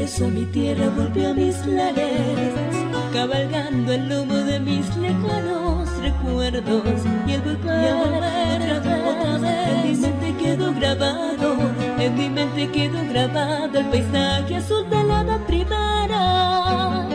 regreso a mi tierra volvió a mis lares, cabalgando el lomo de mis lejanos recuerdos. Y el volver otra vez, en mi mente quedó grabado, en mi mente quedó grabado el paisaje azul de la edad primera.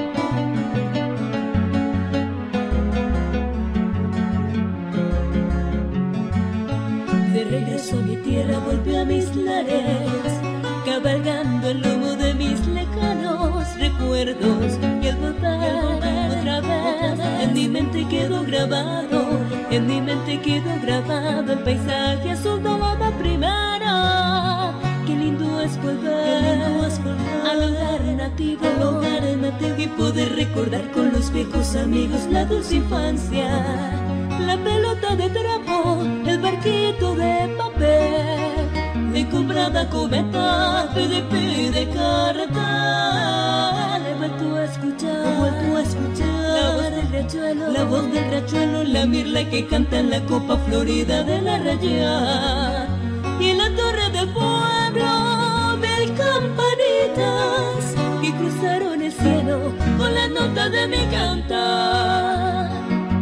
De regreso a mi tierra volvió a mis lares, cabalgando el lomo de mis lejanos recuerdos. Y el volver otra vez, en mi mente quedó grabado, en mi mente quedó grabado el paisaje azul de la edad primera. Qué lindo es volver al hogar nativo, y poder recordar con los viejos amigos la dulce infancia. La pelota de trapo, el barquito de papel, de comprada cometa, de carretera. He vuelto a escuchar la voz del riachuelo, la mirla que canta en la copa florida de la raya. Y en la torre del pueblo, mil campanitas que cruzaron el cielo con la nota de mi cantar.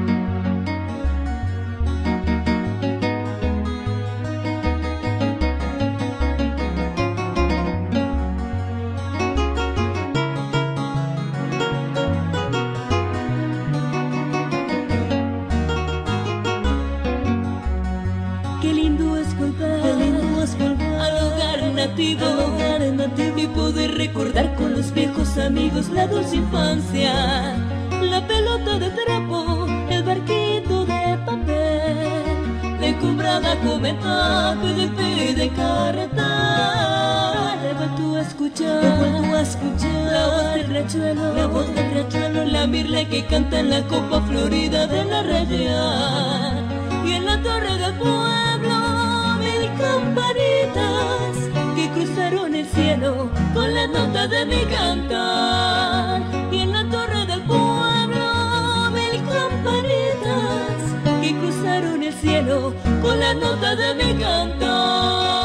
Qué lindo es volver al hogar nativo, y poder recordar con los viejos amigos la dulce infancia. La pelota de trapo, el barquito de papel, la encumbrada cometa, de carretera. He vuelto a escuchar la voz del riachuelo, la mirla que canta en la copa florida de la raya. Y en la torre del pueblo, mil campanitas que cruzaron el cielo con la nota de mi cantar. Y en la torre del pueblo, mil campanitas que cruzaron el cielo con la nota de mi cantar.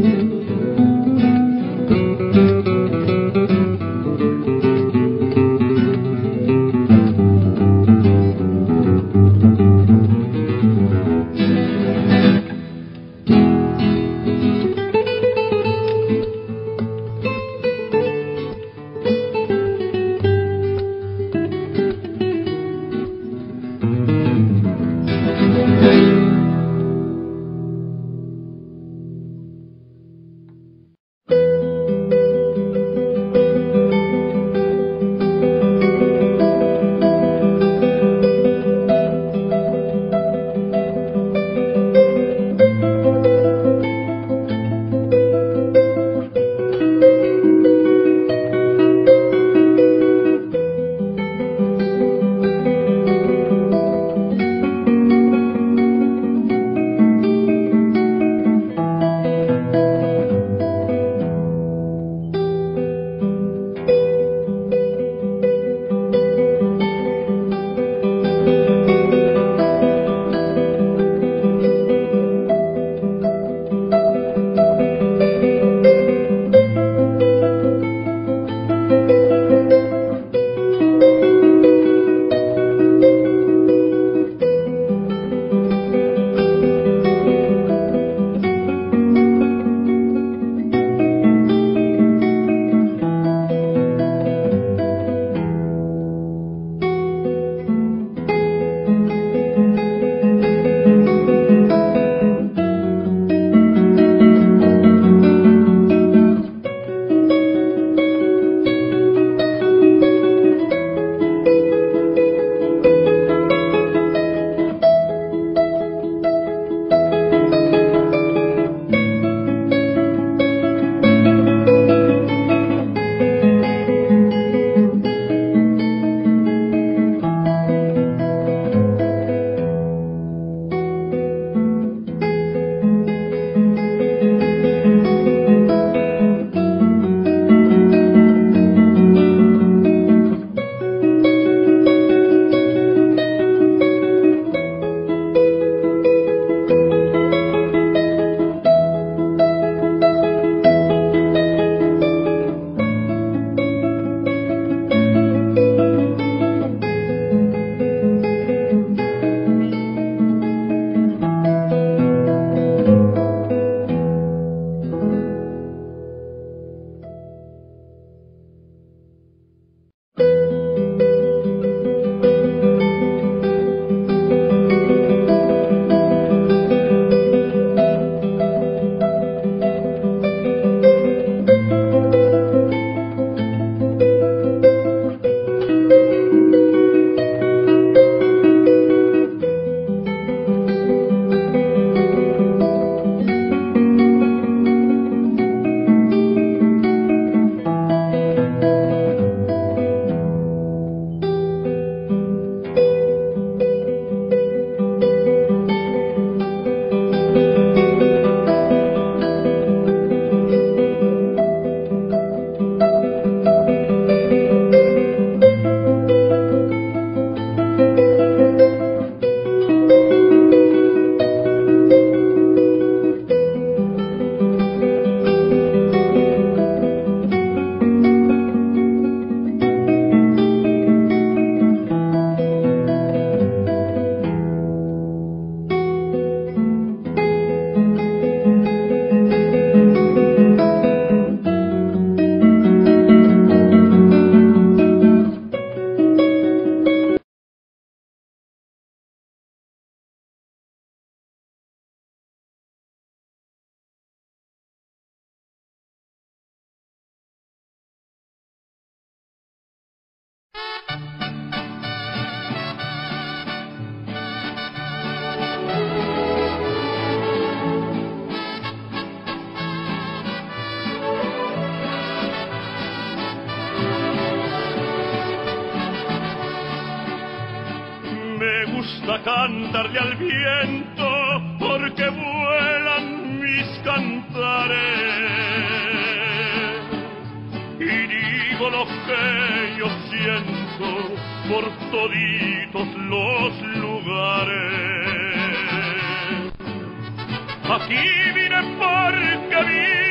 gusta cantarle al viento porque vuelan mis cantares y digo lo que yo siento por toditos los lugares. Aquí vine porque vi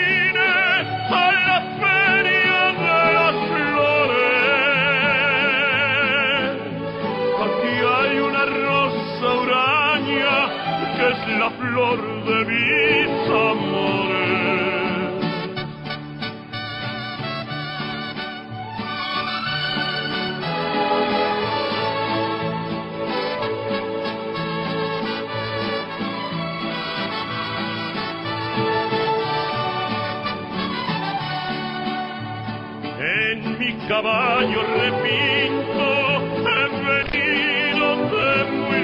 caballo repinto, he venido de muy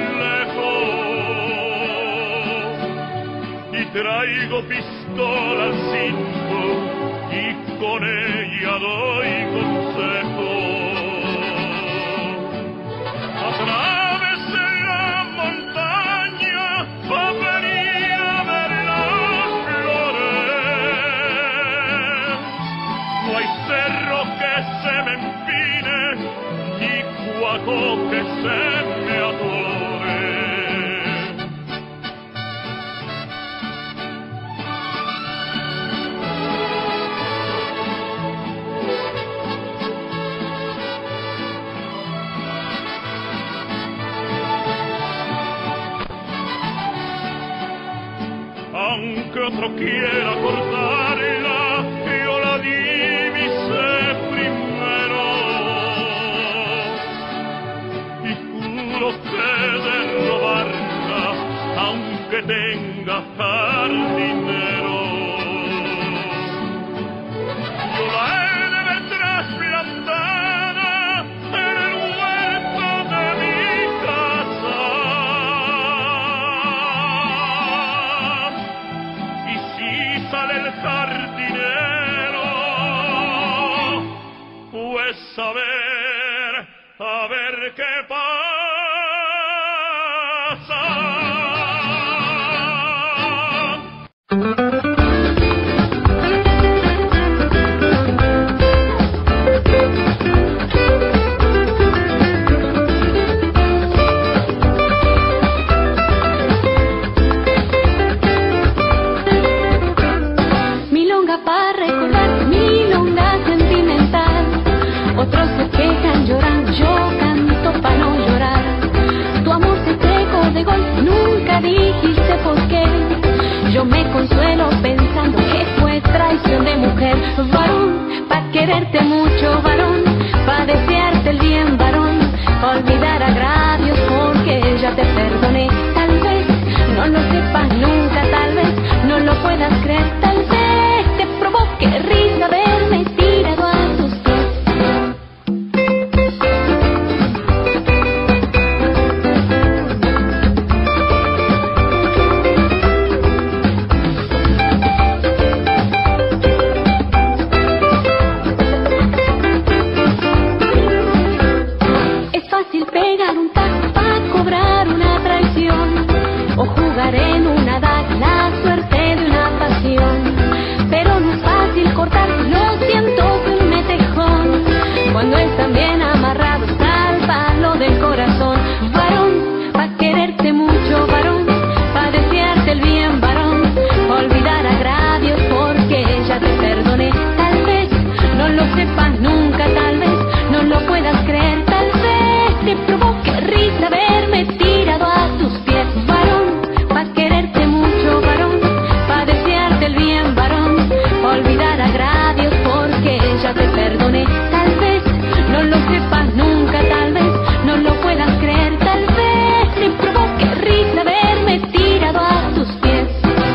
lejos y traigo pistola al cinto y con ella doy consejo. Atravesé la montaña para venir a ver las flores. No hay cerro que se me empine, ni cuaco que se me atore. Aunque otro quiera cortarla, yo la divisé primero y juro que de robarla, aunque tenga jardinero, yo la he de ver trasplantada en el huerto de mi casa. Sale el jardinero, pues a ver qué pasa. Para recordar, milonga sentimental. Otros se quejan, lloran, yo canto para no llorar. Tu amor se secó de gol, nunca dijiste por qué. Yo me consuelo pensando que fue traición de mujer. Varón, pa' quererte mucho, varón, pa' desearte el bien, varón, pa' olvidar agravios porque ya te perdoné. Tal vez no lo sepas nunca, tal vez no lo puedas creer, tal vez te provoque risa verme tirado a tus pies. Es fácil pegar un taco para cobrar una traición o jugar en una daga la suerte de una pasión. Pero no es fácil cortar los cientos de un metejón cuando están bien amarrados al palo del corazón. Varón, pa' quererte mucho, varón, pa' desearte el bien, varón, pa' olvidar agravios porque ya te perdoné. Tal vez no lo sepas nunca, tal vez no lo puedas creer, tal vez te provoque risa verme tirado a tus pies. Varón, pa' quererte mucho, varón, pa' desearte el bien, varón, pa' olvidar agravios porque ya te perdoné. Tal vez no lo sepas nunca, tal vez no lo puedas creer, tal vez te provoque risa verme tirado a tus pies.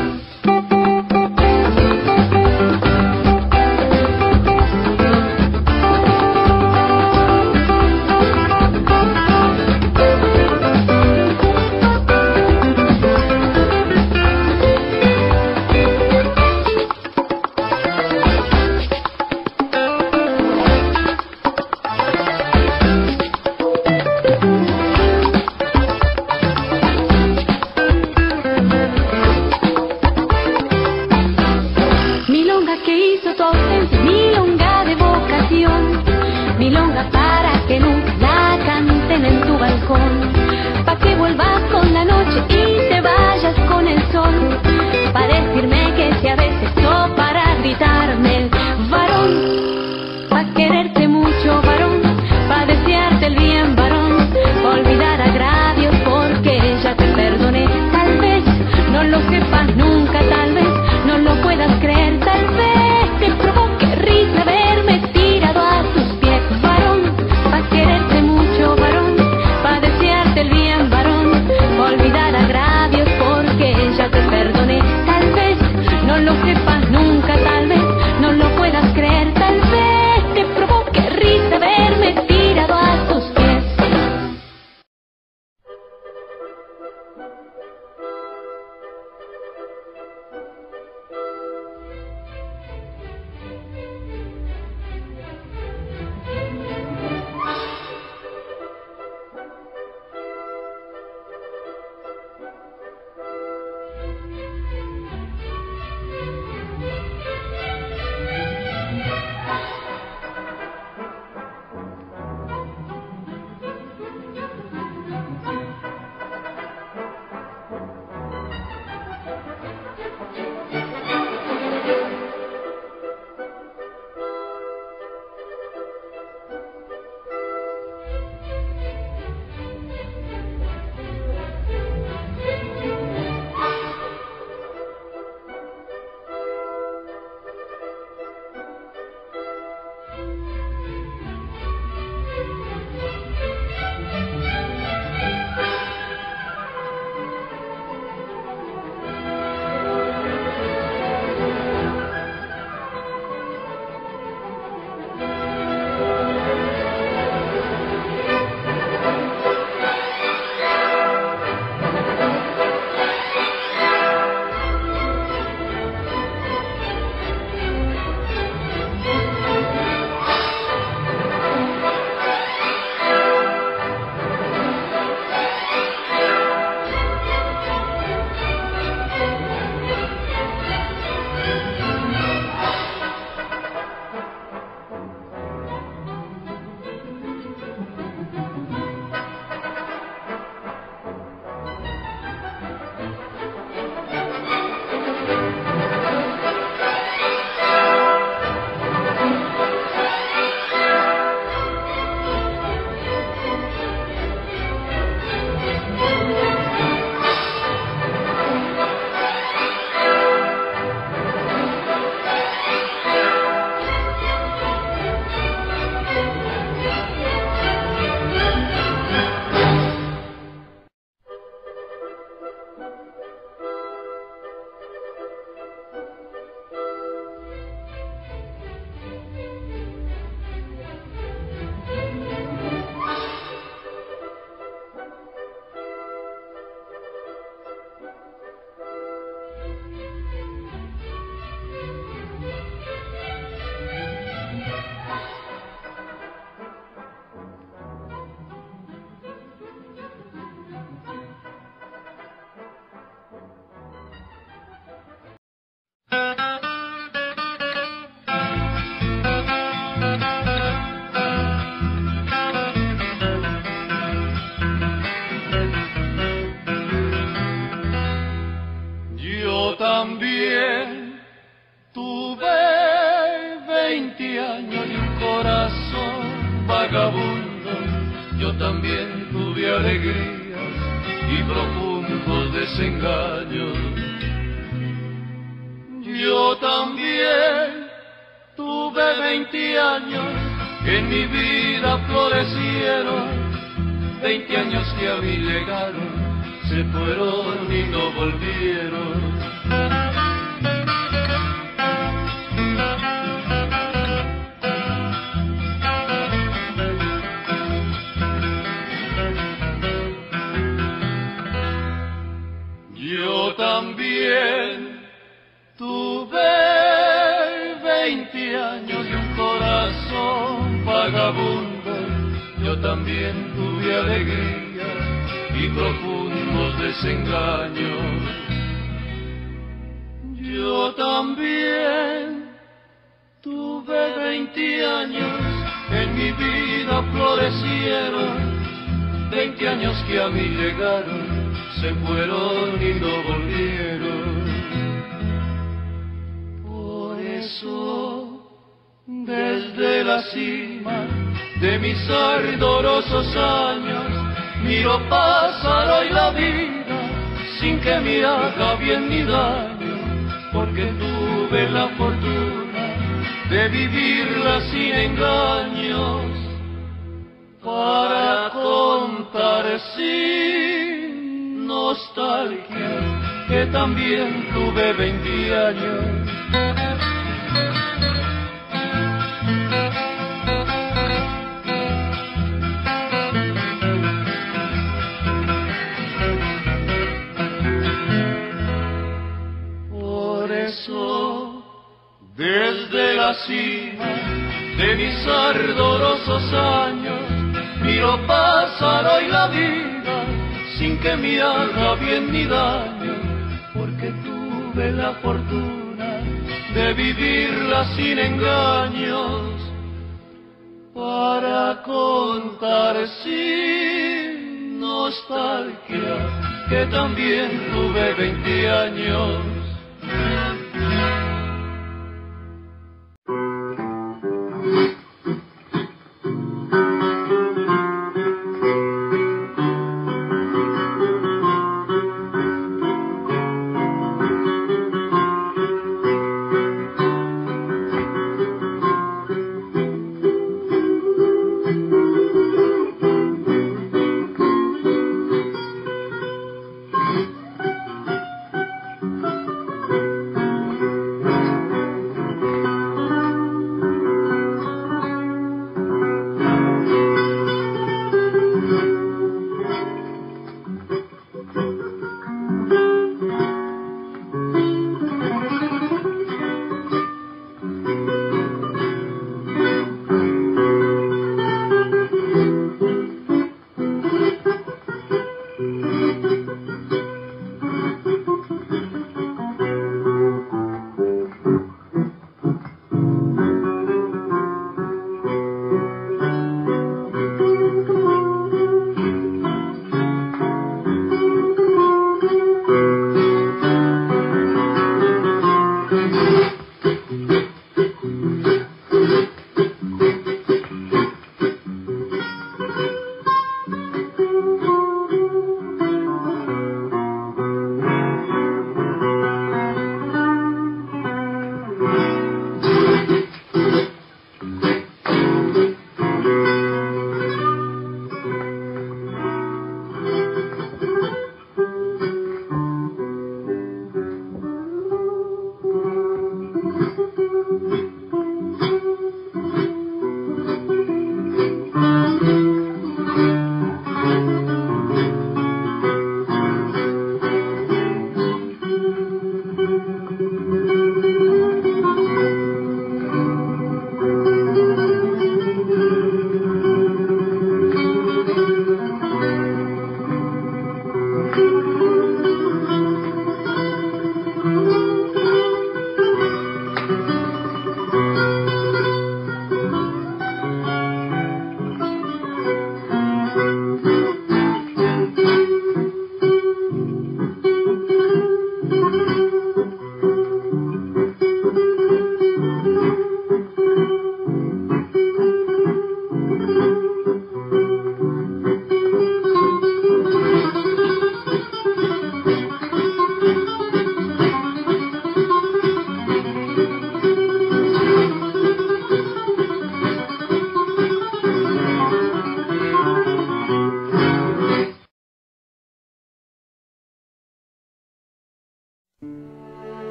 Milonga que hizo tu ausencia, milonga de vocación, milonga para que nunca la canten en tu balcón, pa' que vuelvas con la noche y te vayas con el sol, pa' decirme que si a veces o para gritarme, varón, pa' quererte mucho, varón, pa' desearte el bien, varón, pa' olvidar agravios porque ya te perdoné. Tal vez no lo sepas nunca, tal vez no lo puedas creer, tal vez te provoque risa verme tirado a tus pies. Varón, pa' quererte mucho, varón, pa' desearte el bien, varón, pa' olvidar agravios porque ya te perdoné. Tal vez no lo sepas Tuve 20 años y un corazón vagabundo, yo también tuve alegrías y profundos desengaños. Yo también tuve 20 años que en mi vida florecieron, 20 años que a mí llegaron, se fueron y no volvieron. Yo también tuve 20 años y un corazón vagabundo, yo también tuve alegría y profundos desengaños. Yo también tuve 20 años, en mi vida florecieron, 20 años que a mí llegaron, se fueron y no volvieron. Por eso, desde la cima de mis ardorosos años, miro pasar hoy la vida sin que me haga bien ni daño, porque tuve la fortuna de vivirla sin engaños, para contar sin nostalgia que también tuve 20 años. Por eso, desde la cima de mis ardorosos años, miro pasar hoy la vida sin que me haga bien ni daño, porque tuve la fortuna de vivirla sin engaños, para contar sin nostalgia que también tuve 20 años.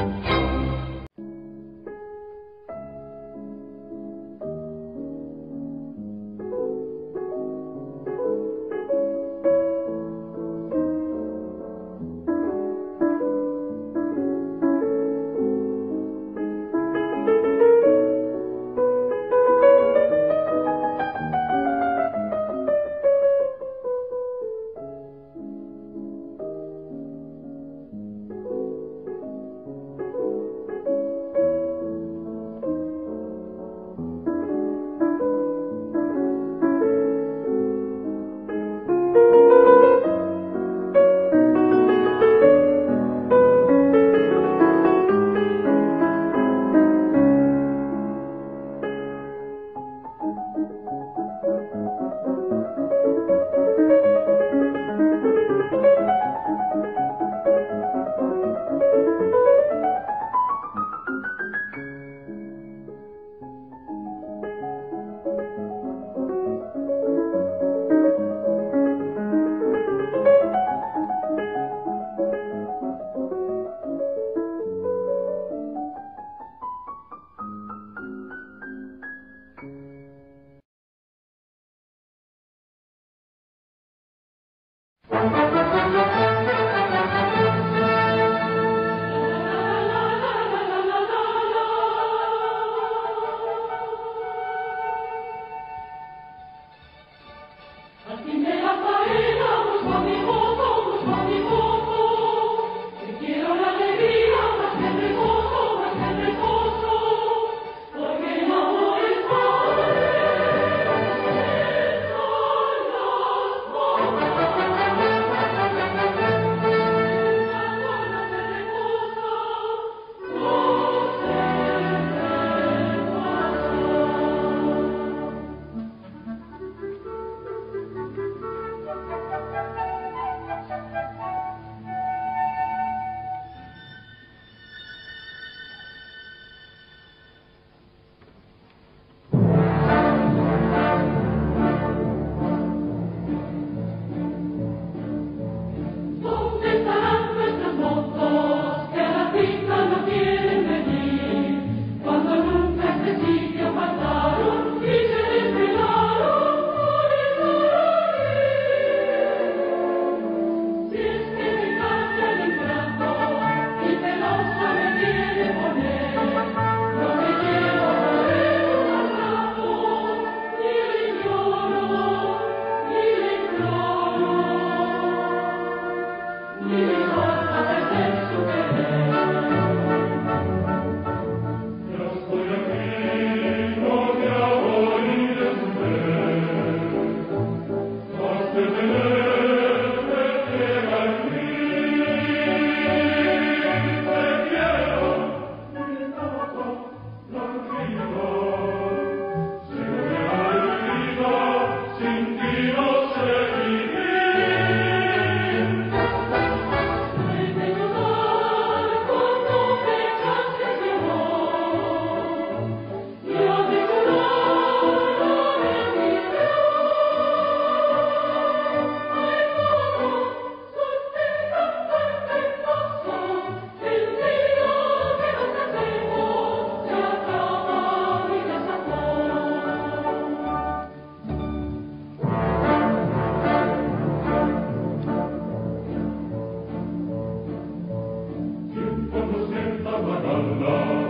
Cuando sienta la